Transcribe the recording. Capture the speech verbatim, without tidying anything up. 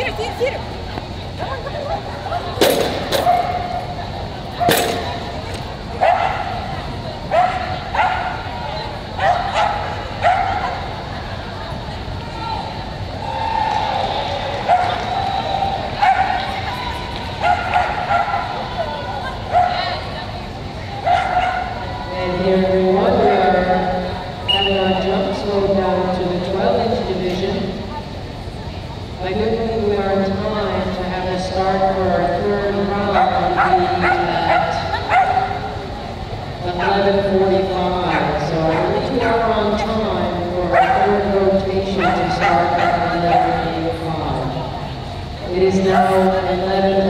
Theater, theater, theater. Come on, come on, come on. And here everyone, we are having our jump slowed down to the twelve inch division. By good thing we are in time to have a start for our third round will be at eleven forty-five. So I believe we are on time for our third rotation to start at eleven forty-five. It is now eleven